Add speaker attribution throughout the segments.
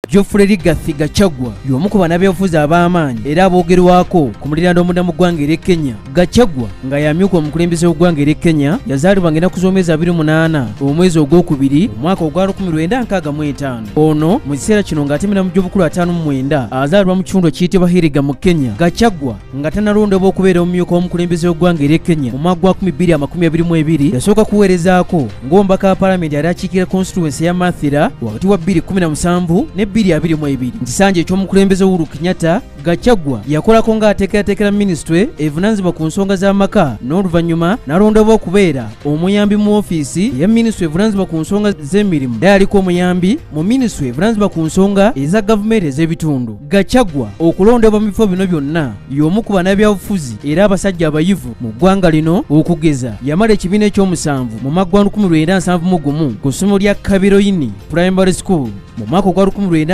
Speaker 1: Geoffrey Rigathi Gachagua y'omu ku bannabyabufuzi ab'amaanyi era aboogerwako ku muliraano omunda mu ggwanga er'e Kenya. Gachagua nga y'amyuka omukulembeze w'eggwanga er'e Kenya yazaalibwa ng'ennaku z'omwezi 28 omwezi ogwokubiri omwaka ogwa 1965. Ono mu kiseera kino ng'atemera mu gy'obukulu 59 azaalibwa mu kitundu ekiyitibwa Hiriga mu Kenya. Gachagua nga tannalondebwa okubeera omumyuka w'omukulembeze w'eggwanga er'e Kenya mu mwaka gwa 2022 yasooka kuweerezaako ng'omubaka wa paalamenti yali akiikirira constituency ya Mathira wakati wa 2017 ne 2022. Nkisanja eky'omukulembeze Uhuru Kenyatta, Gachagua yakolako ng'ateekerateekera minisitule evunaanyizibwa ku nsonga z'amaka n'oluvannyuma n'alondebwa okubeera omuyambi mu ofiisi ya minisitule evunaanyizibwa ku nsonga z'emirimu era yaliko omuyambi mu minisitule evunaanyizibwa ku nsonga eza gavumenti ez'ebitundu. Gachagua okulondebwa mu bifo bino byonna y'omu ku bannabyabufuzi era abasajja abayivu mu ggwanga lino okugeza yamala ekibiina ekyomusanvu mu mwaka gwa 1971 ku ssomero lya Kabiroyini Primary School. Mu mwaka gwa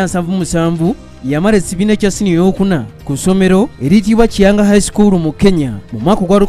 Speaker 1: 1977 yamala ekibiina ekya siniya ey'okuna ku ssomero eriyitibwa Kiyanga High School mu Kenya. Mu mwaka gwa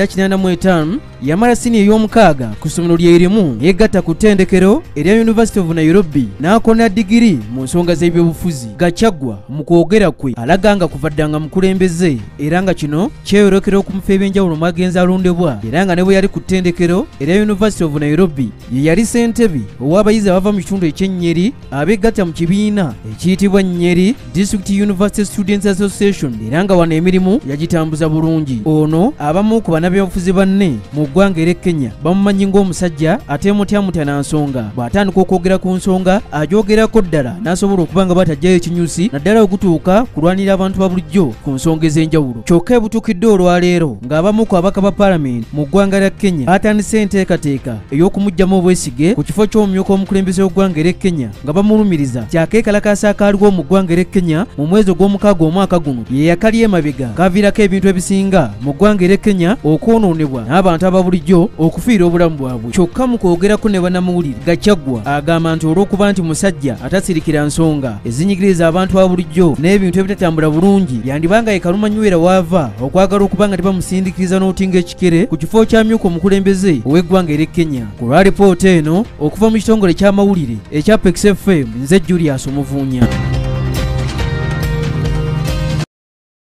Speaker 1: 1985 yamala siniya ey'omukaaga ku ssomero lyerimu yegatta ku ttendekero erya University of Nairobi n'akola digiri mu nsonga z'ebyobufuzi. Gachagua mu kwogera kwe alaga nga kuva ddanga mukulembeze era nga kino kyeyolekera okumufa ebyenjawulo mwagenza alondebwa era nga ne bwe yali ku ttendekero erya University of Nairobi ye yali ssentebe ow'abayizi abava mu kitundu eky'Ennyeri abeegatta mu kibiina ekiyitibwa Nyeri District University Students Association era nga wano emirimu yagitambuza bulungi. Ono abamu ku bannabyabufuzi banne mu ggwanga er'e Kenya bamumanyi ng'omusajja ate mutya nsonga bw'atandika okwogera ku nsonga agyogerako ddala n'asobola okuba nga batajjayo ekinyusi naddala okutuuka kulwanira abantu ba bulijjo ku nsonga ez'enjawulo. Kyokka ebutuukidde olwaleero ng'abamu ku ababaka ba paalamenti mu ggwanga lya Kenya batandise enteekateeka ey'okumuggyamu obwesige ku kifo ky'omumyuka w'omukulembeze w'eggwanga er'e Kenya nga bamulumiriza kyakeekalakaasa akaaliwo mu ggwanga er'e Kenya mu mwezi ogw'omukaaga omwaka guno ye yakali emabega kaviirako ebintu ebisinga mu ggwanga er'e Kenya okwonoonebwa n'abantu ababulijjo okufiira obulamu bwabwe. Kyokka mu kwogerako ne bannamuwulire Gachagua agamba nti olw'okuba nti musajja atasirikira nsonga ezinyigiriza abantu ababulijjo n'ebintu ebitatambula bulungi yandibanga yekalumanywera waava okwagala okuba nga tebamusindiikiriza n'otinga ekikere ku kifo ky'amyuka omukulembeze ow'eggwanga er'e Kenya. Ku lwa lipoota eno okuva mu kitongole ky'amawulire ekya PEX FM nze Julius Omuvuunya.